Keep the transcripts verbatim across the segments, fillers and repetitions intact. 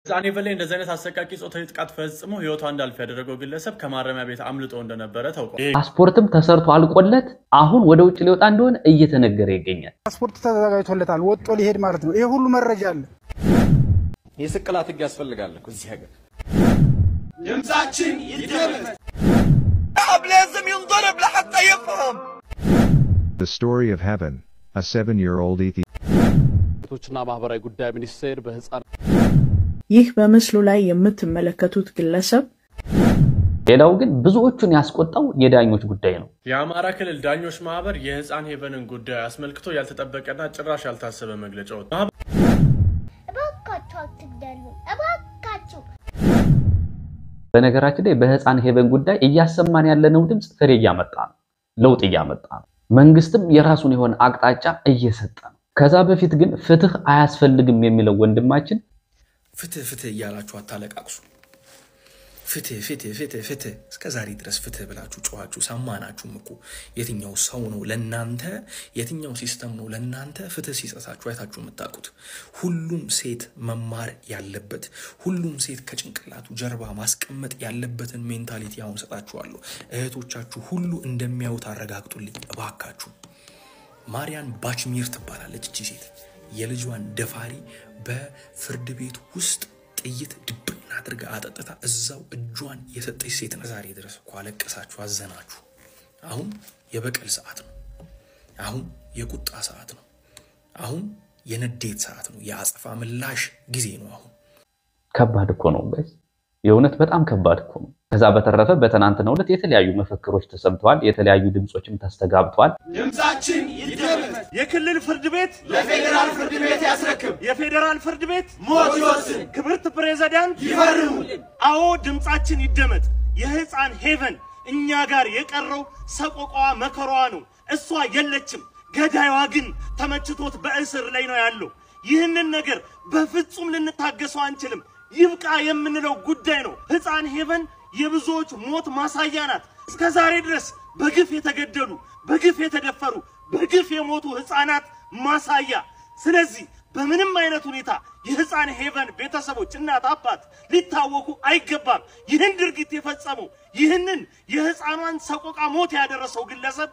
ዛኔ በላይ እንደዚህ አይነት አሰቃቂ ጾታዊ ጥቃት ፈጽሞ ህይወቷ እንዳልፍ ያደረገው ግለሰብ ከማረሚያ ቤት አምልጦ እንደነበረ ታውቋል። ፓስፖርትም ተሰርቶ አልቆለት አሁን ወደ ውጭ ሊወጣ እንደሆነ እየተነገረ ይገኛል። ፓስፖርት ተዘጋጅቶለታል ወጥቶ ሊሄድ ማለት ነው። ይሄ ሁሉ መረጃ አለ። የስቅላት ህግ ያስፈልጋል እኮ እዚህ ሀገር። ድምጻችን ይደመጥ ለازم ينضرب لحتى يفهم. The story of heaven, a seven-year-old Ethiopian. ቶችና ማህበራዊ ጉዳይ ሚኒስቴር በህፃን ይህ በመስሉ ላይ የምትመለከቱት ግለሰብ ሌላው ግን ብዙዎቹን ያስቆጣው የዳኞች ጉዳይ ነው። የአማራ ክልል ዳኞች ማህበር የህፃን ሄቨንን ጉዳይ አስመልክቶ ያልተጠበቀና ጭራሽ ያልታሰበ መግለጫ ወጣ። እባካችሁ አትግደሉ እባካችሁ። በነገራችን ላይ በህፃን ሄቨን ጉዳይ እያሰማን ያለነው ድምጽ ፍሬ እያመጣ ነው፣ ለውጥ እያመጣ ነው። መንግስትም የራሱን የሆነ አቅጣጫ እየሰጠ ነው። ከዛ በፊት ግን ፍትህ አያስፈልግም የሚለው ወንድማችን ፍትህ ፍትህ እያላችሁ አታለቃቅሱ። ፍትህ ፍትህ ፍትህ ፍትህ እስከዛሬ ድረስ ፍትህ ብላችሁ ጮኻችሁ ሰማናችሁም እኮ። የትኛው ሰው ነው ለናንተ የትኛው ሲስተም ነው ለናንተ ፍትህ ሲሰጣችሁ አይታችሁ የምታውቁት? ሁሉም ሴት መማር ያለበት ሁሉም ሴት ከጭንቅላቱ ጀርባ ማስቀመጥ ያለበትን ሜንታሊቲ አሁን ሰጣችኋለሁ። እህቶቻችሁ ሁሉ እንደሚያዩት አረጋግጡልኝ እባካችሁ። ማርያን ባችሚር ትባላለች እቺ ሴት። የልጇን ደፋሪ በፍርድ ቤት ውስጥ ጥይት ድብና አድርጋ አጠጥታ እዛው እጇን የሰጠች ሴት ነው። ዛሬ ድረስ እኮ አለቀሳችሁ አዘናችሁ። አሁን የበቀል ሰዓት ነው። አሁን የቁጣ ሰዓት ነው። አሁን የነዴት ሰዓት ነው። የአጸፋ ምላሽ ጊዜ ነው። አሁን ከባድ እኮ ነው ጋይስ፣ የእውነት በጣም ከባድ እኮ ነው። ከዛ በተረፈ በተናንተናው ዕለት የተለያዩ መፈክሮች ተሰምተዋል፣ የተለያዩ ድምጾችም ተስተጋብተዋል። ድምጻችን ይደመጥ። የክልል ፍርድ ቤት ለፌደራል ፍርድ ቤት ያስረክብ። የፌደራል ፍርድ ቤት ሞት ይወስን። ክብርት ፕሬዝዳንት ይፈርሙ። አዎ ድምጻችን ይደመጥ። የህፃን ሄቨን እኛ ጋር የቀረው ሰቆቃዋ መከራዋ ነው። እሷ የለችም። ገዳይዋ ግን ተመችቶት በእስር ላይ ነው ያለው። ይህንን ነገር በፍጹም ልንታገሰው አንችልም። ይብቃ የምንለው ጉዳይ ነው። ህፃን ሄቨን የብዙዎች ሞት ማሳያ ናት። እስከ ዛሬ ድረስ በግፍ የተገደሉ በግፍ የተደፈሩ በግፍ የሞቱ ህፃናት ማሳያ። ስለዚህ በምንም አይነት ሁኔታ የህፃን ሄቨን ቤተሰቦች እናት አባት ሊታወቁ አይገባም። ይህን ድርጊት የፈጸመው ይህንን የህፃኗን ሰቆቃ ሞት ያደረሰው ግለሰብ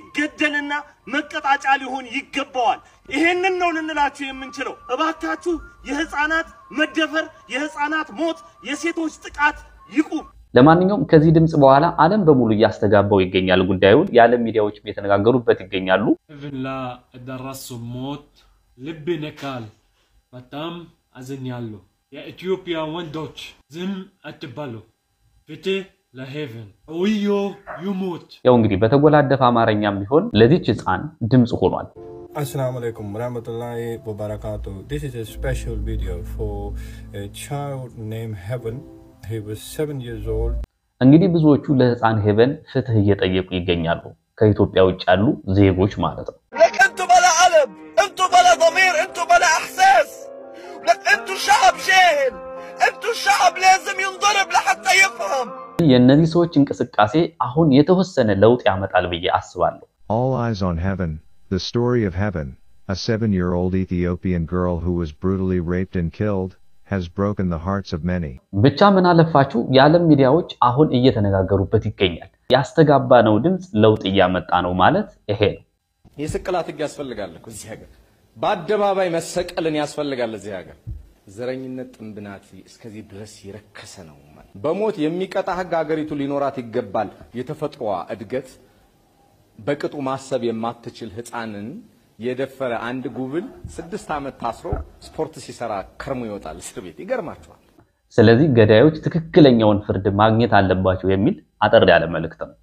ሊገደልና መቀጣጫ ሊሆን ይገባዋል። ይሄንን ነው ልንላችሁ የምንችለው። እባካችሁ የህፃናት መደፈር የህፃናት ሞት የሴቶች ጥቃት ይቁም። ለማንኛውም ከዚህ ድምጽ በኋላ ዓለም በሙሉ ያስተጋባው ይገኛል ጉዳዩን። የዓለም ሚዲያዎች እየተነጋገሩበት ይገኛሉ። ኢቭን ላ ደረሱ ሞት ልብ ነካል። በጣም አዝኛለሁ። የኢትዮጵያ ወንዶች ዝም አትበሉ። ፍትህ ለሄቨን ወዮ ይሞት። ያው እንግዲህ በተጎላደፈ አማርኛም ቢሆን ለዚች ህፃን ድምጽ ሆኗል። Assalamu alaikum warahmatullahi wabarakatuh. This is a special video for a child named Heaven. He was seven years old. እንግዲህ ብዙዎቹ ለህፃን ሄቨን ፍትህ እየጠየቁ ይገኛሉ፣ ከኢትዮጵያ ውጭ ያሉ ዜጎች ማለት ነው። لك انتوا بلا قلب انتوا بلا ضمير انتوا بلا احساس. لك انتوا شعب جاهل انتوا الشعب لازم ينضرب لحتى يفهم. የእነዚህ ሰዎች እንቅስቃሴ አሁን የተወሰነ ለውጥ ያመጣል ብዬ አስባለሁ። All eyes on heaven, the story of heaven, a seven-year-old Ethiopian girl who was brutally raped and killed, has broken the hearts of many. ብቻ ምን አለፋችሁ የዓለም ሚዲያዎች አሁን እየተነጋገሩበት ይገኛል። ያስተጋባነው ድምጽ ለውጥ እያመጣ ነው ማለት ይሄ ነው። የስቅላት ህግ ያስፈልጋል እኮ እዚህ ሀገር። በአደባባይ መሰቀልን ያስፈልጋል እዚህ ሀገር። ዘረኝነት ጥንብናት እስከዚህ ድረስ ይረከሰ ነው ማለት። በሞት የሚቀጣ ህግ ሀገሪቱ ሊኖራት ይገባል። የተፈጥሮዋ እድገት በቅጡ ማሰብ የማትችል ህፃንን የደፈረ አንድ ጉብል ስድስት ዓመት ታስሮ ስፖርት ሲሰራ ከርሞ ይወጣል እስር ቤት። ይገርማችኋል። ስለዚህ ገዳዮች ትክክለኛውን ፍርድ ማግኘት አለባቸው የሚል አጠር ያለ መልእክት ነው።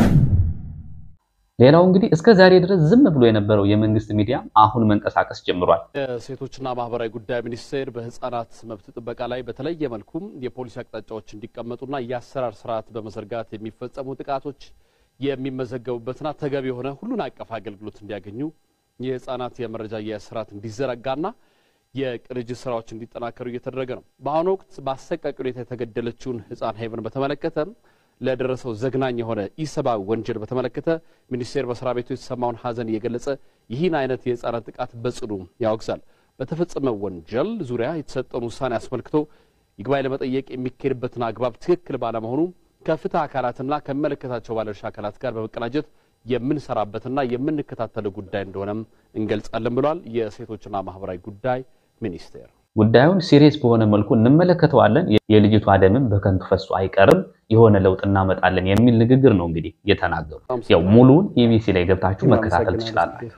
ሌላው እንግዲህ እስከ ዛሬ ድረስ ዝም ብሎ የነበረው የመንግስት ሚዲያ አሁን መንቀሳቀስ ጀምሯል። የሴቶችና ማህበራዊ ጉዳይ ሚኒስቴር በህፃናት መብት ጥበቃ ላይ በተለየ መልኩ የፖሊሲ አቅጣጫዎች እንዲቀመጡና የአሰራር ስርዓት በመዘርጋት የሚፈጸሙ ጥቃቶች የሚመዘገቡበትና ተገቢ የሆነ ሁሉን አቀፍ አገልግሎት እንዲያገኙ የህፃናት የመረጃ የስርዓት እንዲዘረጋና የቅንጅት ስራዎች እንዲጠናከሩ እየተደረገ ነው። በአሁኑ ወቅት በአሰቃቂ ሁኔታ የተገደለችውን ህፃን ሄቨን በተመለከተ ለደረሰው ዘግናኝ የሆነ ኢሰብአዊ ወንጀል በተመለከተ ሚኒስቴር በስራ ቤቱ የተሰማውን ሀዘን እየገለጸ ይህን አይነት የህፃናት ጥቃት በጽኑ ያወግዛል። በተፈጸመ ወንጀል ዙሪያ የተሰጠውን ውሳኔ አስመልክቶ ይግባኝ ለመጠየቅ የሚካሄድበትን አግባብ ትክክል ባለመሆኑ ከፍትህ አካላትና ከመለከታቸው ባለድርሻ አካላት ጋር በመቀናጀት የምንሰራበትና የምንከታተለው ጉዳይ እንደሆነም እንገልጻለን ብሏል የሴቶችና ማህበራዊ ጉዳይ ሚኒስቴር። ጉዳዩን ሲሪየስ በሆነ መልኩ እንመለከተዋለን። የልጅቷ ደምም በከንቱ ፈሶ አይቀርም የሆነ ለውጥ እናመጣለን የሚል ንግግር ነው እንግዲህ የተናገሩ። ያው ሙሉውን ኢቢሲ ላይ ገብታችሁ መከታተል ትችላላችሁ።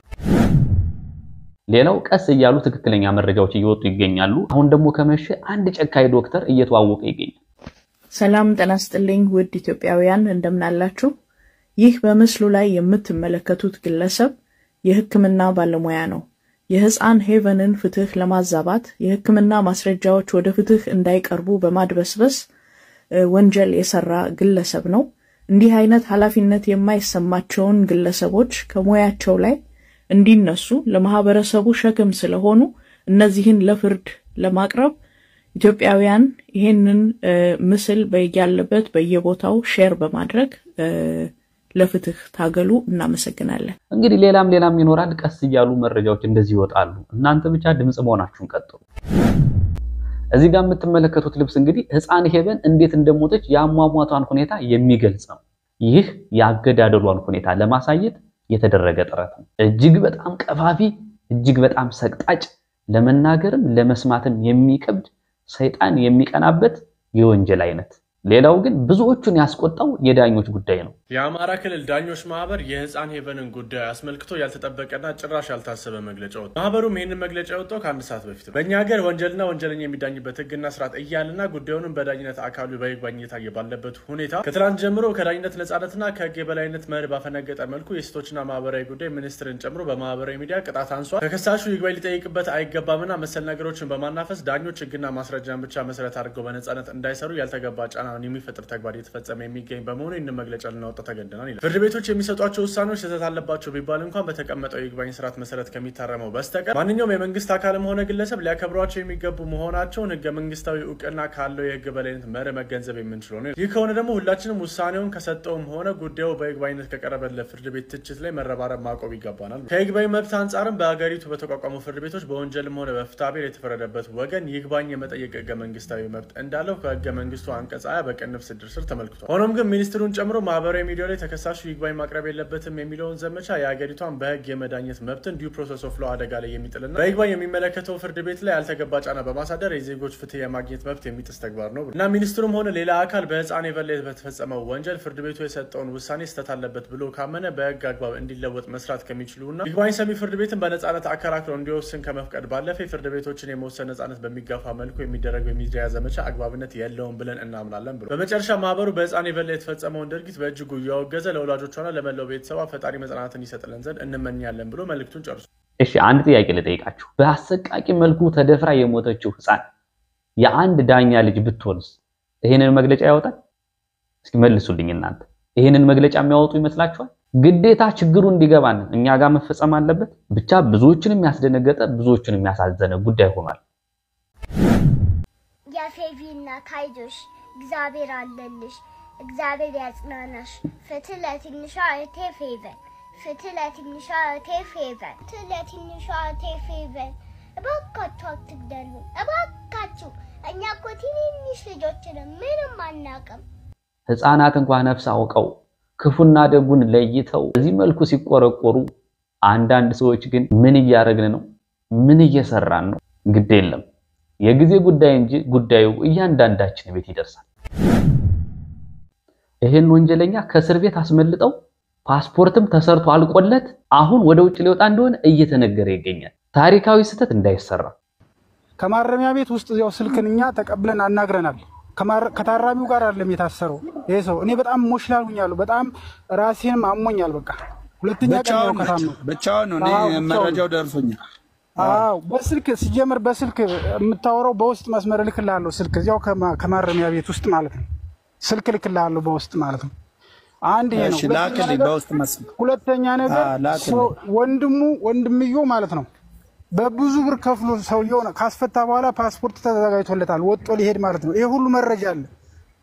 ሌላው ቀስ እያሉ ትክክለኛ መረጃዎች እየወጡ ይገኛሉ። አሁን ደግሞ ከመሸ አንድ ጨካይ ዶክተር እየተዋወቀ ይገኛል። ሰላም ጤና ይስጥልኝ ውድ ኢትዮጵያውያን እንደምናላችሁ። ይህ በምስሉ ላይ የምትመለከቱት ግለሰብ የሕክምና ባለሙያ ነው። የህፃን ሄቨንን ፍትህ ለማዛባት የሕክምና ማስረጃዎች ወደ ፍትህ እንዳይቀርቡ በማድበስበስ ወንጀል የሰራ ግለሰብ ነው። እንዲህ አይነት ኃላፊነት የማይሰማቸውን ግለሰቦች ከሞያቸው ላይ እንዲነሱ ለማህበረሰቡ ሸክም ስለሆኑ እነዚህን ለፍርድ ለማቅረብ ኢትዮጵያውያን ይሄንን ምስል በያለበት በየቦታው ሼር በማድረግ ለፍትህ ታገሉ። እናመሰግናለን። እንግዲህ ሌላም ሌላም ይኖራል። ቀስ ይያሉ መረጃዎች እንደዚህ ይወጣሉ። እናንተ ብቻ ድምጽ መሆናችሁን ቀጥሉ። እዚህ ጋር የምትመለከቱት ልብስ እንግዲህ ህፃን ሄቨን እንዴት እንደሞተች ያሟሟቷን ሁኔታ የሚገልጽ ነው። ይህ ያገዳደሏን ሁኔታ ለማሳየት የተደረገ ጥረት ነው። እጅግ በጣም ቀፋፊ፣ እጅግ በጣም ሰቅጣጭ፣ ለመናገርም ለመስማትም የሚከብድ ሰይጣን የሚቀናበት የወንጀል አይነት። ሌላው ግን ብዙዎቹን ያስቆጣው የዳኞች ጉዳይ ነው። የአማራ ክልል ዳኞች ማህበር የህፃን ሄቨንን ጉዳይ አስመልክቶ ያልተጠበቀና ጭራሽ ያልታሰበ መግለጫ ወጣ። ማህበሩም ይህንን መግለጫ ያወጣው ከአንድ ሰዓት በፊት በእኛ ሀገር ወንጀልና ወንጀለኛ የሚዳኝበት ህግና ስርዓት እያለና ጉዳዩንም በዳኝነት አካሉ በይግባኝ እየታየ ባለበት ሁኔታ ከትላንት ጀምሮ ከዳኝነት ነጻነትና ከህግ የበላይነት መርህ ባፈነገጠ መልኩ የሴቶችና ማህበራዊ ጉዳይ ሚኒስትርን ጨምሮ በማህበራዊ ሚዲያ ቅጣት አንሷል። ከከሳሹ ይግባኝ ሊጠይቅበት አይገባምና መሰል ነገሮችን በማናፈስ ዳኞች ህግና ማስረጃን ብቻ መሰረት አድርገው በነጻነት እንዳይሰሩ ያልተገባ ጫና የሚፈጥር ተግባር እየተፈጸመ የሚገኝ በመሆኑ ይህንን መግለጫ ልናወጣ ተገደናል ይላል። ፍርድ ቤቶች የሚሰጧቸው ውሳኔዎች ስህተት አለባቸው ቢባል እንኳን በተቀመጠው የይግባኝ ስርዓት መሰረት ከሚታረመው በስተቀር ማንኛውም የመንግስት አካልም ሆነ ግለሰብ ሊያከብሯቸው የሚገቡ መሆናቸውን ህገ መንግስታዊ እውቅና ካለው የህግ በላይነት መርህ መገንዘብ የምንችለው ነው። ይህ ከሆነ ደግሞ ሁላችንም ውሳኔውን ከሰጠውም ሆነ ጉዳዩ በይግባኝነት ከቀረበለት ፍርድ ቤት ትችት ላይ መረባረብ ማቆም ይገባናል። ከይግባኝ መብት አንጻርም በሀገሪቱ በተቋቋሙ ፍርድ ቤቶች በወንጀልም ሆነ በፍትሐብሔር የተፈረደበት ወገን ይግባኝ የመጠየቅ ህገ መንግስታዊ መብት እንዳለው ከህገ መንግስቱ አንቀጽ ሃያ በቅንፍ ስድስት ስር ተመልክቷል። ሆኖም ግን ሚኒስትሩን ጨምሮ ማህበራዊ ሚዲያ ላይ ተከሳሹ ይግባኝ ማቅረብ የለበትም የሚለውን ዘመቻ የሀገሪቷን በህግ የመዳኘት መብትን ዲው ፕሮሰስ ኦፍ ሎ አደጋ ላይ የሚጥልና በይግባኝ የሚመለከተው ፍርድ ቤት ላይ ያልተገባ ጫና በማሳደር የዜጎች ፍትህ የማግኘት መብት የሚጥስ ተግባር ነው እና ሚኒስትሩም ሆነ ሌላ አካል በህፃን ሄቨን ላይ በተፈጸመው ወንጀል ፍርድ ቤቱ የሰጠውን ውሳኔ ስህተት አለበት ብሎ ካመነ በህግ አግባብ እንዲለወጥ መስራት ከሚችሉና ይግባኝ ሰሚ ፍርድ ቤትን በነጻነት አከራክሮ እንዲወስን ከመፍቀድ ባለፈ ፍርድ ቤቶችን የመወሰን ነጻነት በሚጋፋ መልኩ የሚደረገው የሚዲያ ዘመቻ አግባብነት የለውም ብለን እናምናለን ብሎ በመጨረሻ ማህበሩ በህፃን ሄቨን ላይ የተፈጸመውን ድርጊት በእጅጉ ያወገዘ ለወላጆቿና ለመላው ቤተሰቧ ፈጣሪ መጽናናትን ይሰጥልን ዘንድ እንመኛለን ብሎ መልእክቱን ጨርሷል። እሺ አንድ ጥያቄ ልጠይቃችሁ። በአሰቃቂ መልኩ ተደፍራ የሞተችው ህፃን የአንድ ዳኛ ልጅ ብትሆንስ ይሄንን መግለጫ ያወጣል? እስኪ መልሱልኝ እናንተ። ይሄንን መግለጫ የሚያወጡ ይመስላችኋል? ግዴታ ችግሩ እንዲገባን እኛ ጋር መፈጸም አለበት። ብቻ ብዙዎችንም ያስደነገጠ ብዙዎችንም ያሳዘነ ጉዳይ ሆኗል። የፌቪና ካይዶሽ እግዚአብሔር አለልሽ፣ እግዚአብሔር ያጽናናሽ። ፍትህ ለትንሿ እህቴ ፌቨን፣ ፍትህ ለትንሿ እህቴ ፌቨን፣ ፍትህ ለትንሿ እህቴ ፌቨን። እባካችሁ አትግደሉ፣ እባካችሁ። እኛ እኮ ትንንሽ ልጆች ነን፣ ምንም አናውቅም። ህፃናት እንኳን ነፍስ አውቀው ክፉና ደጉን ለይተው በዚህ መልኩ ሲቆረቆሩ፣ አንዳንድ ሰዎች ግን ምን እያረግን ነው? ምን እየሰራን ነው? ግድ የለም የጊዜ ጉዳይ እንጂ ጉዳዩ እያንዳንዳችን ቤት ይደርሳል። ይሄን ወንጀለኛ ከእስር ቤት አስመልጠው ፓስፖርትም ተሰርቶ አልቆለት አሁን ወደ ውጭ ሊወጣ እንደሆነ እየተነገረ ይገኛል። ታሪካዊ ስህተት እንዳይሰራ ከማረሚያ ቤት ውስጥ ያው ስልክንኛ ተቀብለን አናግረናል። ከታራሚው ጋር አይደለም የታሰረው ይሄ ሰው። እኔ በጣም ሞሽላል ሆኛለሁ፣ በጣም ራሴንም አሞኛል። በቃ ሁለተኛ ቀን ነው ከታመመ ብቻውን ነው። እኔ መረጃው ደርሶኛል። አዎ በስልክ ሲጀምር በስልክ የምታወራው በውስጥ መስመር ልክላለሁ። ስልክ እዚያው ከማረሚያ ቤት ውስጥ ማለት ነው። ስልክ ልክላለሁ በውስጥ ማለት ነው። አንድ ይሄ ነው። እሺ ላክልኝ በውስጥ መስመር። ሁለተኛ ነገር ወንድሙ ወንድምዮ ማለት ነው በብዙ ብር ከፍሎ ሰውየው ካስፈታ በኋላ ፓስፖርት ተዘጋጅቶለታል ወጥቶ ሊሄድ ማለት ነው። ይሄ ሁሉ መረጃ አለ።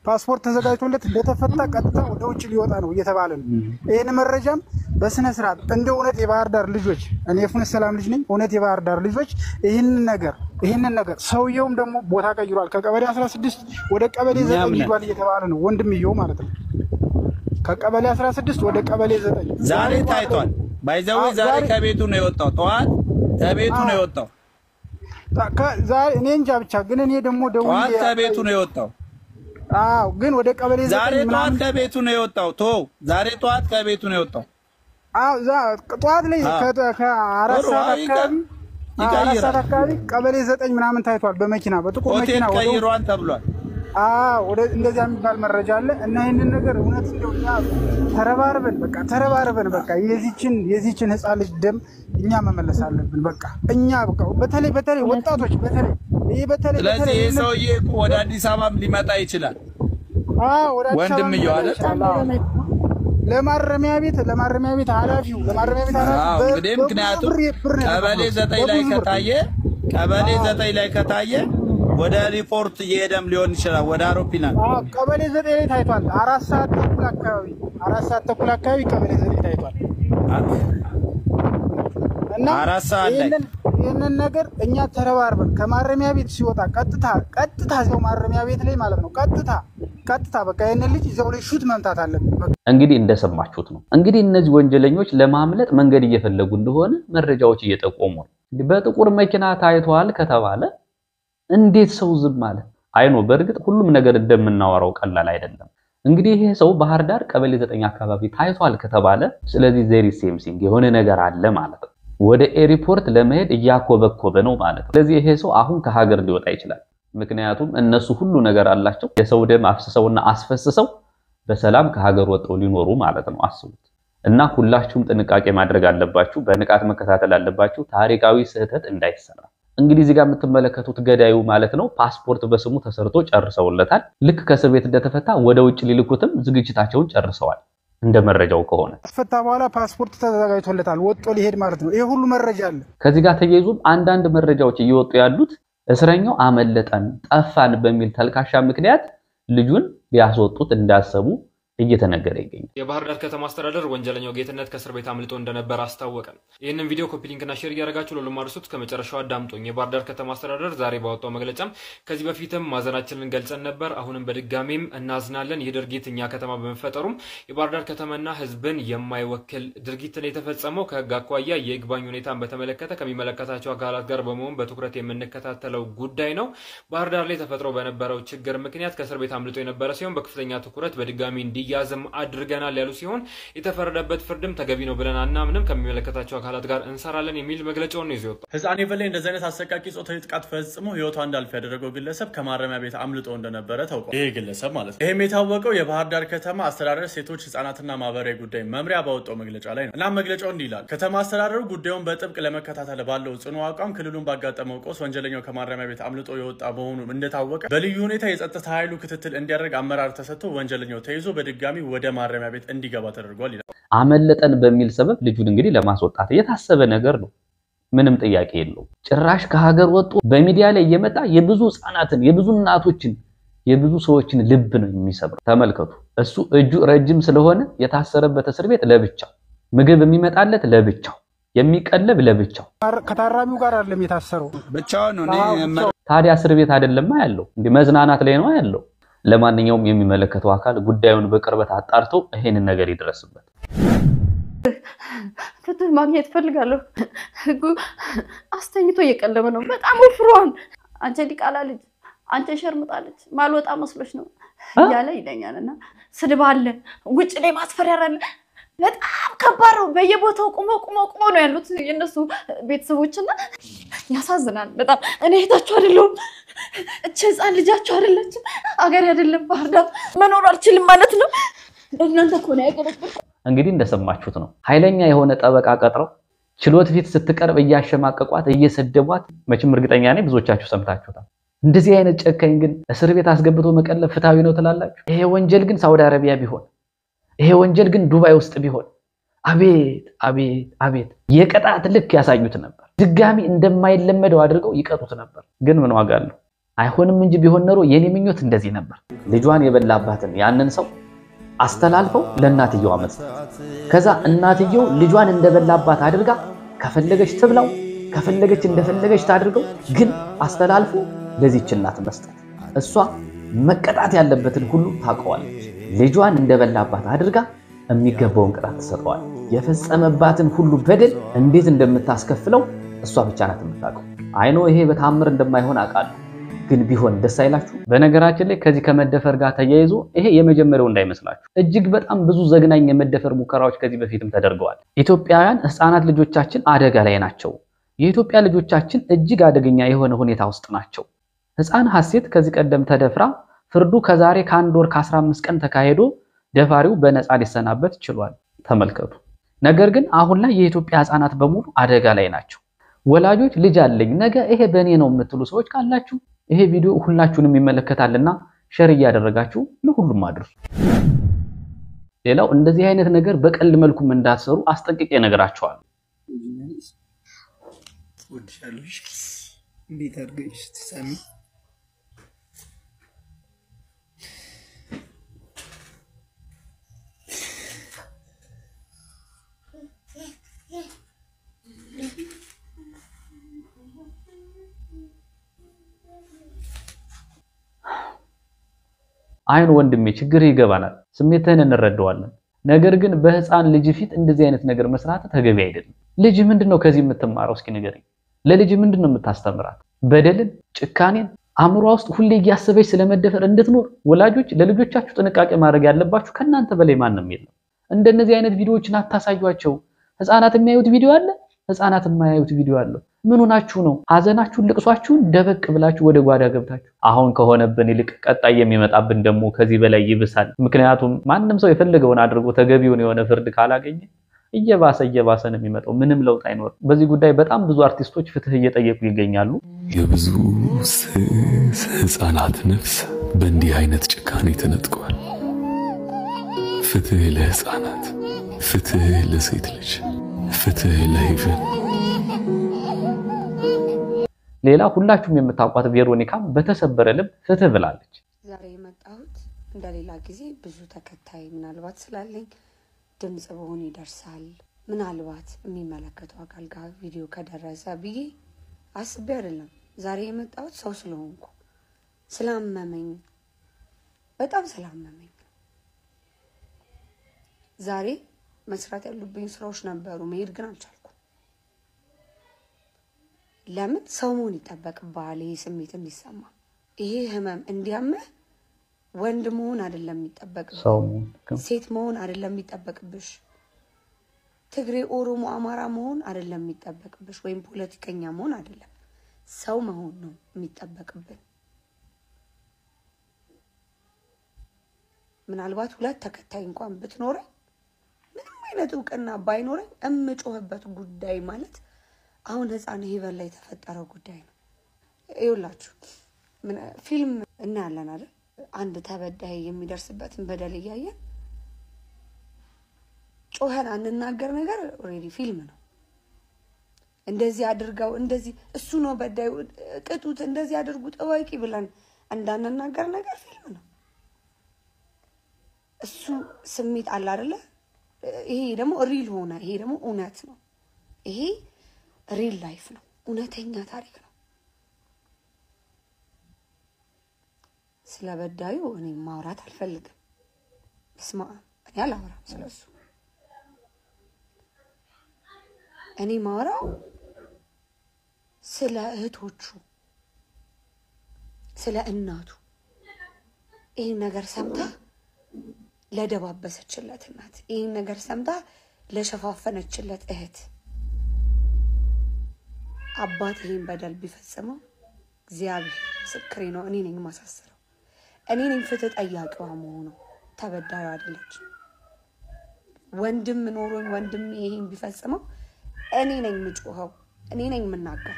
ፓስፖርት ተዘጋጅቶለት እንደተፈታ ቀጥታ ወደ ውጭ ሊወጣ ነው እየተባለ ነው። ይሄን መረጃም በስነ ስርዓት እንደ እውነት የባህር ዳር ልጆች እኔ ፍኖተ ሰላም ልጅ ነኝ። እውነት የባህር ዳር ልጆች ይሄን ነገር ይሄን ነገር ሰውየውም ደግሞ ቦታ ቀይሯል። ከቀበሌ አስራ ስድስት ወደ ቀበሌ ዘጠኝ ሄዷል እየተባለ ነው። ወንድምየው ማለት ነው። ከቀበሌ አስራ ስድስት ወደ ቀበሌ ዘጠኝ ዛሬ ታይቷል። ባይዘው ዛሬ ከቤቱ ነው የወጣው። ጠዋት ከቤቱ ነው የወጣው። ዛሬ እኔ እንጃ ብቻ ግን እኔ ደግሞ ደውዬ ጠዋት ከቤቱ ነው የወጣው። አዎ ግን ወደ ቀበሌ ዘጠኝ ዛሬ ጠዋት ከቤቱ ነው የወጣው። ቶ ዛሬ ጠዋት ከቤቱ ነው የወጣው። አዎ ጠዋት ላይ ከአራት ሰዓት አካባቢ አራት ሰዓት አካባቢ ቀበሌ ዘጠኝ ምናምን ታይቷል። በመኪና በጥቁር መኪና ሆቴል ቀይሯን ተብሏል። አዎ ወደ እንደዚያ የሚባል መረጃ አለ እና ይሄንን ነገር እውነት እንደው ያ ተረባርበን በቃ ተረባርበን በቃ የዚችን የዚችን ህፃን ልጅ ደም እኛ መመለስ አለብን። በቃ እኛ በቃ በተለይ በተለይ ወጣቶች በተለይ ይሄ በተለይ ስለዚህ ይሄ ሰውዬ ወደ አዲስ አበባም ሊመጣ ይችላል። አዎ ወደ አዲስ አበባ ወንድምየው አይደል? ለማረሚያ ቤት ለማረሚያ ቤት ኃላፊው ለማረሚያ ቤት ኃላፊው አዎ እንግዲህ ምክንያቱም ቀበሌ ዘጠኝ ላይ ከታየ ቀበሌ ዘጠኝ ላይ ከታየ ወደ ሪፖርት እየሄደም ሊሆን ይችላል ወደ አውሮፕላን። አዎ ቀበሌ ዘጠኝ ላይ ታይቷል። አራት ሰዓት ተኩል አካባቢ አራት ሰዓት ተኩል አካባቢ ቀበሌ ዘጠኝ ታይቷል። እና አራት ሰዓት ላይ ይሄንን ነገር እኛ ተረባርበን ከማረሚያ ቤት ሲወጣ ቀጥታ ቀጥታ እዛው ማረሚያ ቤት ላይ ማለት ነው ቀጥታ ቀጥታ በቃ ይሄንን ልጅ እዛው ላይ ሹት መምታት አለብን። እንግዲህ እንደሰማችሁት ነው። እንግዲህ እነዚህ ወንጀለኞች ለማምለጥ መንገድ እየፈለጉ እንደሆነ መረጃዎች እየጠቆሙ ነው። በጥቁር መኪና ታይቷል ከተባለ እንዴት ሰው ዝም አለ? አይኖ በእርግጥ ሁሉም ነገር እንደምናወራው ቀላል አይደለም። እንግዲህ ይሄ ሰው ባህር ዳር ቀበሌ ዘጠኝ አካባቢ ታይቷል ከተባለ ስለዚህ ዜሪ ሴምሲንግ የሆነ ነገር አለ ማለት ነው። ወደ ኤርፖርት ለመሄድ እያኮበኮበ ነው ማለት ነው። ስለዚህ ይሄ ሰው አሁን ከሀገር ሊወጣ ይችላል። ምክንያቱም እነሱ ሁሉ ነገር አላቸው። የሰው ደም አፍስሰውና አስፈስሰው በሰላም ከሀገር ወጥተው ሊኖሩ ማለት ነው። አስቡት። እና ሁላችሁም ጥንቃቄ ማድረግ አለባችሁ። በንቃት መከታተል አለባችሁ ታሪካዊ ስህተት እንዳይሰራ። እንግዲህ እዚህ ጋር የምትመለከቱት ገዳዩ ማለት ነው ፓስፖርት በስሙ ተሰርቶ ጨርሰውለታል። ልክ ከእስር ቤት እንደተፈታ ወደ ውጭ ሊልኩትም ዝግጅታቸውን ጨርሰዋል። እንደ መረጃው ከሆነ ፈታ በኋላ ፓስፖርት ተዘጋጅቶለታል ወጥቶ ሊሄድ ማለት ነው። ይሄ ሁሉ መረጃ አለ። ከዚህ ጋር ተያይዞም አንዳንድ መረጃዎች እየወጡ ያሉት እስረኛው አመለጠን ጠፋን በሚል ተልካሻ ምክንያት ልጁን ሊያስወጡት እንዳሰቡ እየተነገረ ይገኛል። የባህር ዳር ከተማ አስተዳደር ወንጀለኛው ጌትነት ከእስር ቤት አምልጦ እንደነበር አስታወቀ። ይህንን ቪዲዮ ኮፒ ሊንክ እና ሼር እያደረጋችሁ ለሁሉም አድርሱት። ከመጨረሻው አዳምጡኝ። የባህር ዳር ከተማ አስተዳደር ዛሬ ባወጣው መግለጫም ከዚህ በፊትም ማዘናችንን ገልጸን ነበር፣ አሁንም በድጋሚም እናዝናለን። ይህ ድርጊት እኛ ከተማ በመፈጠሩም የባህር ዳር ከተማና ሕዝብን የማይወክል ድርጊት ነው የተፈጸመው። ከህግ አኳያ የይግባኝ ሁኔታን በተመለከተ ከሚመለከታቸው አካላት ጋር በመሆን በትኩረት የምንከታተለው ጉዳይ ነው። ባህር ዳር ላይ ተፈጥሮ በነበረው ችግር ምክንያት ከእስር ቤት አምልጦ የነበረ ሲሆን በከፍተኛ ትኩረት በድጋሚ እንዲ ያዘም አድርገናል ያሉ ሲሆን የተፈረደበት ፍርድም ተገቢ ነው ብለን አናምንም፣ ከሚመለከታቸው አካላት ጋር እንሰራለን የሚል መግለጫውን ነው ይዘው። ህፃን ሄቨን ላይ እንደዚህ አይነት አሰቃቂ ጾታዊ ጥቃት ፈጽሞ ህይወቷ እንዳልፍ ያደረገው ግለሰብ ከማረሚያ ቤት አምልጦ እንደነበረ ታውቋል። ይሄ ግለሰብ ማለት ነው። ይሄም የታወቀው የባህር ዳር ከተማ አስተዳደር ሴቶች ህፃናትና ማህበራዊ ጉዳይ መምሪያ ባወጣው መግለጫ ላይ ነው። እና መግለጫው እንዲህ ይላል። ከተማ አስተዳደሩ ጉዳዩን በጥብቅ ለመከታተል ባለው ጽኑ አቋም ክልሉን ባጋጠመው ቀውስ ወንጀለኛው ከማረሚያ ቤት አምልጦ የወጣ መሆኑ እንደታወቀ በልዩ ሁኔታ የጸጥታ ኃይሉ ክትትል እንዲያደርግ አመራር ተሰጥቶ ወንጀለኛው ተይዞ በድጋሚ ወደ ማረሚያ ቤት እንዲገባ ተደርጓል ይላል። አመለጠን በሚል ሰበብ ልጁን እንግዲህ ለማስወጣት የታሰበ ነገር ነው። ምንም ጥያቄ የለው። ጭራሽ ከሀገር ወጡ በሚዲያ ላይ እየመጣ የብዙ ህፃናትን የብዙ እናቶችን የብዙ ሰዎችን ልብ ነው የሚሰብረው። ተመልከቱ። እሱ እጁ ረጅም ስለሆነ የታሰረበት እስር ቤት ለብቻው፣ ምግብ የሚመጣለት ለብቻው፣ የሚቀለብ ለብቻው፣ ከታራሚው ጋር አይደለም የታሰረው ብቻውን ነው። ታዲያ እስር ቤት አይደለም ያለው እንዴ? መዝናናት ላይ ነው ያለው። ለማንኛውም የሚመለከተው አካል ጉዳዩን በቅርበት አጣርቶ ይሄንን ነገር ይድረስበት። ፍትህ ማግኘት ፈልጋለሁ። ህጉ አስተኝቶ እየቀለበ ነው። በጣም ወፍሯል። አንቺ ዲቃላ ልጅ፣ አንቺ ሸርምጣለች ማልወጣ መስሎሽ ነው እያለ ይለኛልና ስድብ አለ፣ ውጭ ላይ ማስፈራሪያ አለ። በጣም ከባድ ነው። በየቦታው ቁሞ ቁሞ ቁሞ ነው ያሉት የነሱ ቤተሰቦችና ያሳዝናል በጣም። እኔ እህታችሁ አይደለሁም፣ እቺ ህፃን ልጃችሁ አይደለችም። አገር አይደለም ባህር ዳር መኖር አልችልም ማለት ነው። እናንተ እኮ ነው ያገለግል። እንግዲህ እንደሰማችሁት ነው። ኃይለኛ የሆነ ጠበቃ ቀጥረው ችሎት ፊት ስትቀርብ እያሸማቀቋት እየሰደቧት፣ መቼም እርግጠኛ ነኝ ብዙዎቻችሁ ሰምታችሁታል። እንደዚህ አይነት ጨካኝ ግን እስር ቤት አስገብቶ መቀለብ ፍትሃዊ ነው ትላላችሁ? ይሄ ወንጀል ግን ሳውዲ አረቢያ ቢሆን፣ ይሄ ወንጀል ግን ዱባይ ውስጥ ቢሆን አቤት አቤት አቤት የቅጣት ልክ ያሳዩት ነበር። ድጋሚ እንደማይለመደው አድርገው ይቀጡት ነበር። ግን ምን ዋጋ አለው? አይሆንም እንጂ ቢሆን ኖሮ የኔ ምኞት እንደዚህ ነበር። ልጇን የበላባትን ያንን ሰው አስተላልፈው ለእናትየው መስጠት። ከዛ እናትየው ልጇን እንደበላባት አድርጋ ከፈለገች ትብላው ከፈለገች እንደፈለገች ታድርገው፣ ግን አስተላልፎ ለዚህች እናት መስጠት። እሷ መቀጣት ያለበትን ሁሉ ታውቀዋለች። ልጇን እንደበላባት አድርጋ የሚገባውን ቅጣት ትሰጠዋለች። የፈጸመባትን ሁሉ በደል እንዴት እንደምታስከፍለው እሷ ብቻ ናት የምታውቀው። አይኖ ይሄ በታምር እንደማይሆን አውቃለሁ፣ ግን ቢሆን ደስ አይላችሁ? በነገራችን ላይ ከዚህ ከመደፈር ጋር ተያይዞ ይሄ የመጀመሪያው እንዳይመስላችሁ። እጅግ በጣም ብዙ ዘግናኝ የመደፈር ሙከራዎች ከዚህ በፊትም ተደርገዋል። ኢትዮጵያውያን ህፃናት ልጆቻችን አደጋ ላይ ናቸው። የኢትዮጵያ ልጆቻችን እጅግ አደገኛ የሆነ ሁኔታ ውስጥ ናቸው። ህፃን ሐሴት ከዚህ ቀደም ተደፍራ ፍርዱ ከዛሬ ከአንድ ወር ከአስራ አምስት ቀን ተካሄዶ ደፋሪው በነፃ ሊሰናበት ችሏል። ተመልከቱ። ነገር ግን አሁን ላይ የኢትዮጵያ ህፃናት በሙሉ አደጋ ላይ ናቸው። ወላጆች ልጅ አለኝ ነገ ይሄ በእኔ ነው የምትሉ ሰዎች ካላችሁ ይሄ ቪዲዮ ሁላችሁንም ይመለከታልና ሼር እያደረጋችሁ ለሁሉም አድርሱ። ሌላው እንደዚህ አይነት ነገር በቀልድ መልኩም እንዳትሰሩ አስጠንቅቄ እነግራችኋለሁ። ወድሻለሽ እንዴት አድርገሽ ትሰሚ? አይን ወንድሜ ችግር ይገባናል፣ ስሜትህን እንረዳዋለን። ነገር ግን በህፃን ልጅ ፊት እንደዚህ አይነት ነገር መስራት ተገቢ አይደለም። ልጅ ምንድነው ከዚህ የምትማረው? እስኪ ንገረኝ። ለልጅ ምንድነው የምታስተምራት? በደልን፣ ጭካኔን አእምሯ ውስጥ ሁሌ እያሰበች ስለመደፈር እንድትኖር ወላጆች ለልጆቻችሁ ጥንቃቄ ማድረግ ያለባችሁ ከናንተ በላይ ማንም የለም። እንደነዚህ አይነት ቪዲዮዎችን አታሳዩአቸው። ህፃናት የሚያዩት ቪዲዮ አለ፣ ህፃናት የማያዩት ቪዲዮ አለ። ምን ሆናችሁ ነው? ሐዘናችሁን ልቅሷችሁን ደበቅ ብላችሁ ወደ ጓዳ ገብታችሁ አሁን ከሆነብን ይልቅ ቀጣይ የሚመጣብን ደግሞ ከዚህ በላይ ይብሳል። ምክንያቱም ማንም ሰው የፈለገውን አድርጎ ተገቢውን የሆነ ፍርድ ካላገኘ እየባሰ እየባሰ ነው የሚመጣው። ምንም ለውጥ አይኖርም። በዚህ ጉዳይ በጣም ብዙ አርቲስቶች ፍትህ እየጠየቁ ይገኛሉ። የብዙ ህፃናት ነፍስ በእንዲህ አይነት ጭካኔ ተነጥቋል። ፍትህ ለህፃናት፣ ፍትህ ለሴት ልጅ፣ ፍትህ ለሄቨን። ሌላ ሁላችሁም የምታውቋት ቬሮኒካም በተሰበረ ልብ ፍትህ ብላለች። ዛሬ የመጣሁት እንደሌላ ጊዜ ብዙ ተከታይ ምናልባት ስላለኝ ድምጽ በሆነ ይደርሳል፣ ምናልባት የሚመለከተው አካል ጋር ቪዲዮ ከደረሰ ብዬ አስቤ አይደለም። ዛሬ የመጣሁት ሰው ስለሆንኩ ስላመመኝ፣ በጣም ስላመመኝ ዛሬ መስራት ያሉብኝ ስራዎች ነበሩ፣ መሄድ ግን አልቻልኩም። ለምን ሰው መሆን ይጠበቅብሃል። ይሄ ስሜት እንዲሰማ፣ ይሄ ህመም እንዲያምህ ወንድ መሆን አይደለም የሚጠበቅብሽ፣ ሴት መሆን አይደለም የሚጠበቅብሽ፣ ትግሬ፣ ኦሮሞ፣ አማራ መሆን አይደለም የሚጠበቅብሽ፣ ወይም ፖለቲከኛ መሆን አይደለም፣ ሰው መሆን ነው የሚጠበቅብን። ምናልባት ሁለት ተከታይ እንኳን ብትኖረኝ ምንም አይነት እውቅና ባይኖረኝ እምጮህበት ጉዳይ ማለት አሁን ህፃን ሄቨን ላይ የተፈጠረው ጉዳይ ነው። ይኸውላችሁ ፊልም እናያለን አይደል? አንድ ተበዳይ የሚደርስበትን በደል እያየን ጮኸን አንናገር ነገር ኦሬዲ ፊልም ነው። እንደዚህ አድርገው እንደዚህ እሱ ነው በዳይ ቅጡት እንደዚህ አድርጉት እወቂ ብለን እንዳንናገር ነገር ፊልም ነው። እሱ ስሜት አለ አይደለ? ይሄ ደግሞ ሪል ሆነ። ይሄ ደግሞ እውነት ነው። ይሄ ሪል ላይፍ ነው፣ እውነተኛ ታሪክ ነው። ስለበዳዩ እኔ ማውራት አልፈልግም። ስማ እኔ አላወራም ስለሱ። እኔ ማውራው ስለ እህቶቹ፣ ስለ እናቱ ይሄን ነገር ሰምታ ለደባበሰችለት እናት፣ ይሄን ነገር ሰምታ ለሸፋፈነችለት እህት፣ አባት ይሄን በደል ቢፈጽመው እግዚአብሔር ምስክሬ ነው፣ እኔ ነኝ ማሳሰረው። እኔ ነኝ ፍትህ ጠያቂዋ መሆኑ፣ ተበዳዩ አይደለች። ወንድም ኖሮኝ ወንድም ይሄን ቢፈጽመው እኔ ነኝ ምጮኸው፣ እኔ ነኝ የምናገረው።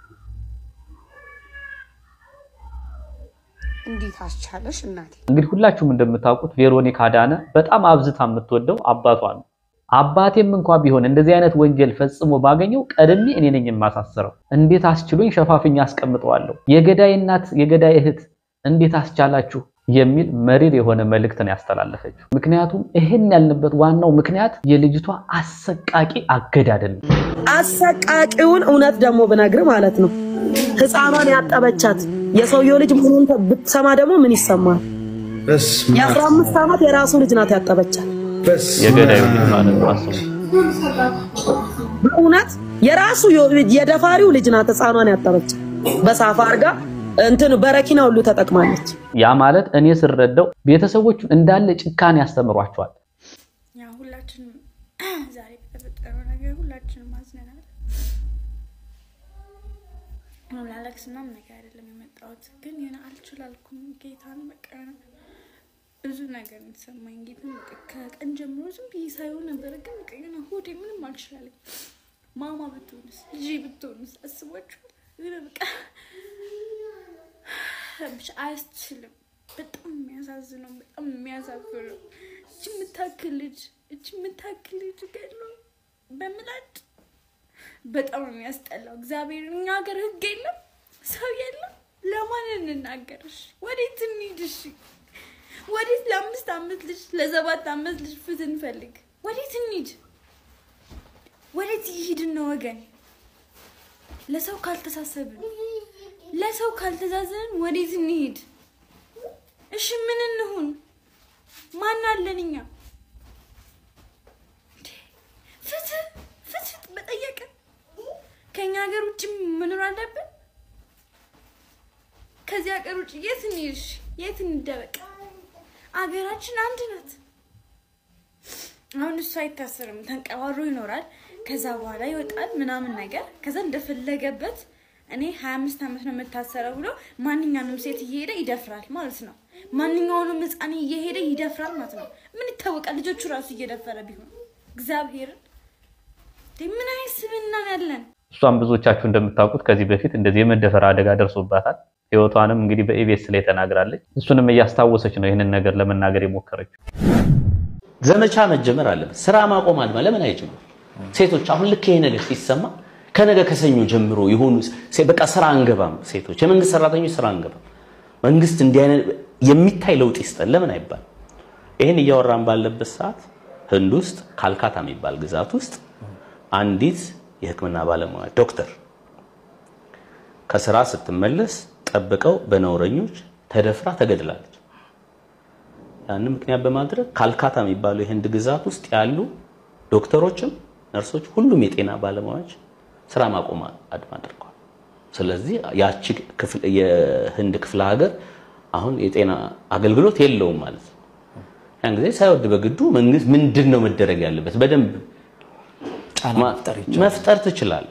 እንዴት አስቻለሽ እናቴ? እንግዲህ ሁላችሁም እንደምታውቁት ቬሮኒካ አዳነ በጣም አብዝታ የምትወደው አባቷ ነው። አባቴም እንኳን ቢሆን እንደዚህ አይነት ወንጀል ፈጽሞ ባገኘው ቀድሜ እኔ ነኝ የማሳሰረው እንዴት አስችሉኝ ሸፋፍኛ አስቀምጠዋለሁ የገዳይ እናት የገዳይ እህት እንዴት አስቻላችሁ የሚል መሪር የሆነ መልእክት ነው ያስተላለፈችው ምክንያቱም ይሄን ያልንበት ዋናው ምክንያት የልጅቷ አሰቃቂ አገዳደል አሰቃቂውን እውነት ደግሞ በነግር ማለት ነው ህፃኗን ያጠበቻት የሰውየው ልጅ ምኑን ብትሰማ ደግሞ ምን ይሰማል የአስራ አምስት ዓመት የራሱ ልጅ ናት ያጠበቻት የገዳዩ ልጅ ማለት ነው አሰው በእውነት የራሱ የደፋሪው ልጅ ናት ህፃኗን ያጠበቻት በሳፋ አርጋ እንትን በረኪና ሁሉ ተጠቅማለች ያ ማለት እኔ ስረዳው ቤተሰቦቹ እንዳለ ጭካኔ ያስተምሯቸዋል ያ ሁላችንም ዛሬ በተፈጠረው ነገር ሁላችንም ማዝነናል ነው ላለክስና ነገር አይደለም የመጣሁት ግን የና አልችላልኩም ጌታን በቃ ብዙ ነገር እንሰማኝ ጌታን ከቀን ጀምሮ ዝም ብዬ ሳይሆን ነበር ግን ቀና ሆዴ ምንም አልችላለኝ ማማ ብትሆንስ ልጅ ብትሆንስ አስባችሁ በቃ ብቻ አይስችልም በጣም የሚያሳዝነው በጣም የሚያሳፍረው እቺ ምታክል ልጅ እቺ ምታክል ልጅ ገድሎ በምላጭ በጣም የሚያስጠላው እግዚአብሔር እኛ ሀገር ህግ የለም ሰው የለም ለማን እንናገርሽ ወዴት እንሂድሽ ወዴት ለአምስት አመት ልጅ ለሰባት አመት ልጅ ፍትህ እንፈልግ ወዴት እንሂድ ወዴት ይሄድን ነው ወገን ለሰው ካልተሳሰብን ለሰው ካልተዛዘን ወዴት እንሂድ እሺ ምን እንሁን ማን አለንኛ ፍትህ ፍትህ በጠየቀ ከኛ ሀገር ውጭ መኖር አለብን ከዚያ ሀገር ውጭ የት እንሂድ የት እንደበቃ አገራችን አንድ ናት አሁን እሱ አይታሰርም ተንቀባሮ ይኖራል ከዛ በኋላ ይወጣል ምናምን ነገር ከዛ እንደፈለገበት እኔ ሃያ አምስት አመት ነው መታሰረው ብሎ ማንኛውንም ሴት እየሄደ ይደፍራል ማለት ነው ማንኛውንም ህፃን እየሄደ ይደፍራል ማለት ነው ምን ይታወቃል ልጆቹ ራሱ እየደፈረ ቢሆን እግዚአብሔር ምን አይስብና ያለን እሷም ብዙዎቻችሁ እንደምታውቁት ከዚህ በፊት እንደዚህ የመደፈር አደጋ ደርሶባታል ህይወቷንም እንግዲህ በኢቢኤስ ላይ ተናግራለች እሱንም እያስታወሰች ነው ይሄንን ነገር ለመናገር የሞከረችው ዘመቻ መጀመር አለበት ስራ ማቆም አለ ለምን አይችሉም ሴቶች አሁን ልክ ይሄ ነገር ሲሰማ ከነገ ከሰኞ ጀምሮ ይሁን በቃ ስራ አንገባም ሴቶች የመንግስት ሰራተኞች ስራ አንገባም መንግስት እንዲህ አይነት የሚታይ ለውጥ ይስጠን ለምን አይባል ይሄን እያወራን ባለበት ሰዓት ህንድ ውስጥ ካልካታ የሚባል ግዛት ውስጥ አንዲት የህክምና ባለሙያ ዶክተር ከስራ ስትመለስ ጠብቀው በነውረኞች ተደፍራ ተገድላለች ያንን ምክንያት በማድረግ ካልካታ የሚባለው የህንድ ግዛት ውስጥ ያሉ ዶክተሮችም ነርሶች ሁሉም የጤና ባለሙያዎች ስራ ማቆም አድማ አድርገዋል ስለዚህ ያቺ ክፍል የህንድ ክፍለ ሀገር አሁን የጤና አገልግሎት የለውም ማለት ነው ያን ጊዜ ሳይወድ በግዱ መንግስት ምንድነው መደረግ ያለበት በደንብ ጫና መፍጠር ትችላል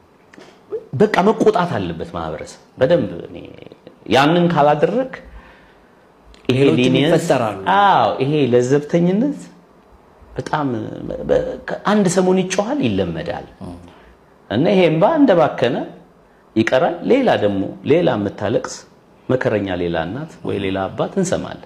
በቃ መቆጣት አለበት ማህበረሰብ በደንብ እኔ ያንን ካላደረክ ይሄ ሊኒየንስ አዎ ይሄ ለዘብተኝነት በጣም አንድ ሰሞን ይጮሃል ይለመዳል እና ይሄንባ እንደባከነ ይቀራል ሌላ ደግሞ ሌላ መታለቅስ መከረኛ ሌላ እናት ወይ ሌላ አባት እንሰማለን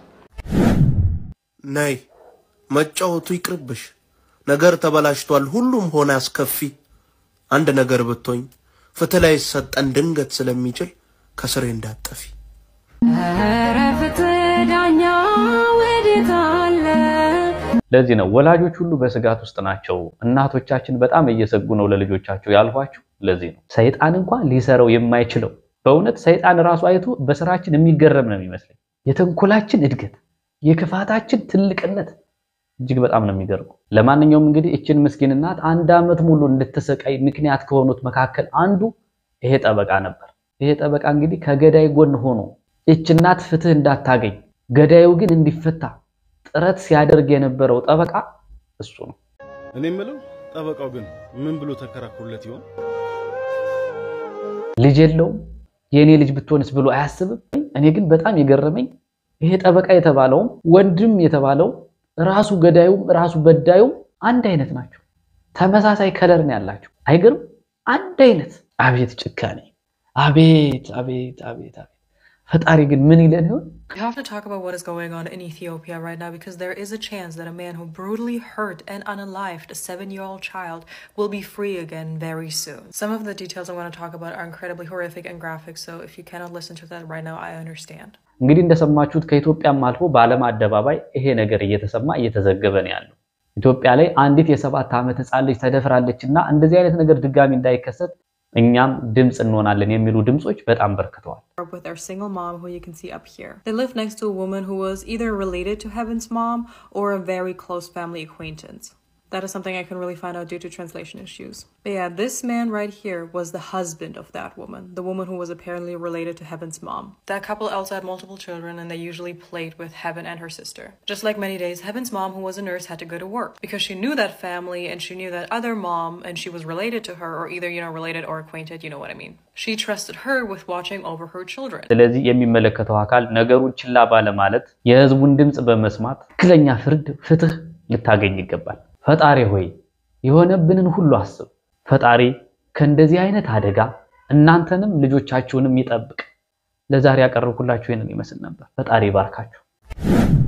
ናይ መጫወቱ ይቅርብሽ ነገር ተበላሽቷል ሁሉም ሆነ አስከፊ አንድ ነገር ብትሆኝ ፍትህ ላይ ሰጠን ድንገት ስለሚችል ከስሬ እንዳጠፊ ኧረ ፍትህ ዳኛ ወዴት አለ ለዚህ ነው ወላጆች ሁሉ በስጋት ውስጥ ናቸው እናቶቻችን በጣም እየሰጉ ነው ለልጆቻቸው ያልኳችሁ ለዚህ ነው ሰይጣን እንኳን ሊሰራው የማይችለው በእውነት ሰይጣን ራሱ አይቶ በስራችን የሚገረም ነው የሚመስለው የተንኮላችን እድገት የክፋታችን ትልቅነት እጅግ በጣም ነው የሚገርመው ለማንኛውም እንግዲህ እቺን ምስኪን እናት አንድ አመት ሙሉ እንድትሰቃይ ምክንያት ከሆኑት መካከል አንዱ ይሄ ጠበቃ ነበር ይሄ ጠበቃ እንግዲህ ከገዳይ ጎን ሆኖ እቺ እናት ፍትህ እንዳታገኝ ገዳዩ ግን እንዲፈታ ጥረት ሲያደርግ የነበረው ጠበቃ እሱ ነው እኔ የምለው ጠበቃው ግን ምን ብሎ ተከራክሮለት ይሆን ልጅ የለውም የኔ ልጅ ብትሆንስ ብሎ አያስብም እኔ ግን በጣም የገረመኝ ይሄ ጠበቃ የተባለው ወንድም የተባለው ራሱ ገዳዩ ራሱ በዳዩ አንድ አይነት ናቸው ተመሳሳይ ከለር ነው ያላቸው አይገርም አንድ አይነት አቤት ጭካኔ አቤት አቤት አቤት አቤት ፈጣሪ ግን ምን ይለን ይሆን? We have to talk about what is going on in Ethiopia right now because there is a chance that a man who brutally hurt and unalived a seven-year-old child will be free again very soon. Some of the details I want to talk about are incredibly horrific and graphic, so if you cannot listen to that right now, I understand. እንግዲህ እንደሰማችሁት ከኢትዮጵያም አልፎ በዓለም አደባባይ ይሄ ነገር እየተሰማ እየተዘገበ ነው ያለው። ኢትዮጵያ ላይ አንዲት የሰባት ዓመት ህፃን ልጅ ተደፍራለችና እንደዚህ አይነት ነገር ድጋሚ እንዳይከሰት እኛም ድምጽ እንሆናለን የሚሉ ድምጾች በጣም በርክተዋል። With their single mom who you can see up here. They live next to a woman who was either related to Heaven's mom or a very close family acquaintance. That is something I couldn't really find out due to translation issues. But yeah, this man right here was the husband of that woman, the woman who was apparently related to Heaven's mom. That couple also had multiple children and they usually played with Heaven and her sister. Just like many days, Heaven's mom, who was a nurse, had to go to work because she knew that family and she knew that other mom and she was related to her or either, you know, related or acquainted, you know what I mean. She trusted her with watching over her children. ስለዚህ የሚመለከተው አካል ነገሩን ችላ ባለ ማለት የህዝቡን ድምጽ በመስማት ትክክለኛ ፍርድ ፍትህ ልታገኝ ይገባል። ፈጣሪ ሆይ የሆነብንን ሁሉ አስብ። ፈጣሪ ከእንደዚህ አይነት አደጋ እናንተንም ልጆቻችሁንም ይጠብቅ። ለዛሬ ያቀርብኩላችሁ ይሄንን ይመስል ነበር። ፈጣሪ ይባርካችሁ።